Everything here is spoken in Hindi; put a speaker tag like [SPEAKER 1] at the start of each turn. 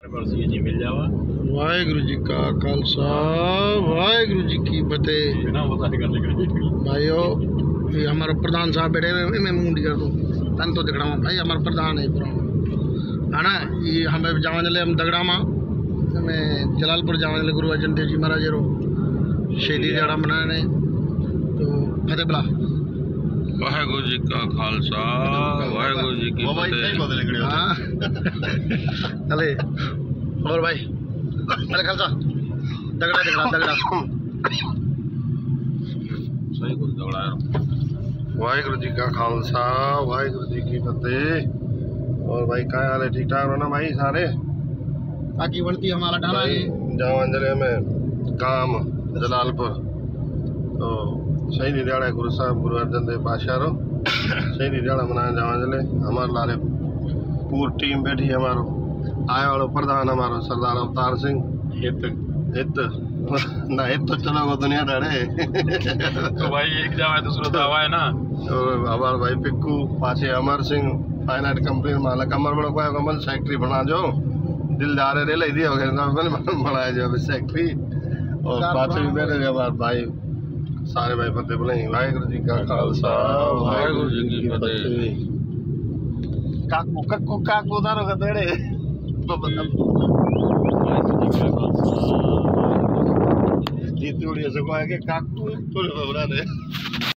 [SPEAKER 1] जी मिल जावा।
[SPEAKER 2] वाहेगुरु जी का खालसा वाहेगुरु जी की फतेह। भाइयों ये हमारा प्रधान साहब बैठे हैं, मैं मुंडी कर दूँ तन तो दगड़ा भाई हमारा प्रधान है है ना। ये हमें जावा चले हम दगड़ा माँ में जलालपुर जावा चले गुरु अर्जन देव जी महाराज रो शहीदी दिहाड़ा मनाने तो फतेह बला।
[SPEAKER 3] वाहेगुरु जी का खालसा वाहेगुरु जी की फतेह।
[SPEAKER 2] हाँ चले और भाई अरे खालसा दगड़ा दगड़ा दगड़ा
[SPEAKER 3] सही कुछ दगड़ा
[SPEAKER 2] वाहेगुरु जी का खालसा वाहेगुरु जी की फतेह। और भाई क्या हाल है, ठीक ठाक हो ना भाई सारे? ताकि बनती हमारा ढाला है जावा जिले में काम जलालपुर तो शहीदी दिहाड़ा गुरु साहब गुरु अर्जन देव पातशाह रो शहीदी दिहाड़ा मनाया जावा जिले। हमारे लारे पूरी टीम बैठी है, हमारो आया वालो प्रधान हमारो सरदार अवतार सिंह हित ना हित तो चलो वो दुनिया डरे
[SPEAKER 3] तो भाई एक जावा है दूसरा दावा है ना।
[SPEAKER 2] और हमारे भाई पिक्कू पाछे Amar Singh fine art company मालक अमर बड़ो को कमल सेक्रेटरी बना जो दिल जा रहे ले दिया बनाया जो सेक्रेटरी। और पाछे भी बैठे हुए हमारे भाई सारे भाई फतेह बोले वाहेगुरु जी का खालसा
[SPEAKER 3] वाहेगुरु जी की फतेह।
[SPEAKER 2] काकू काकू काकू दारो का तेरे जीतू उड़िया से को आके काकू तो बना दे।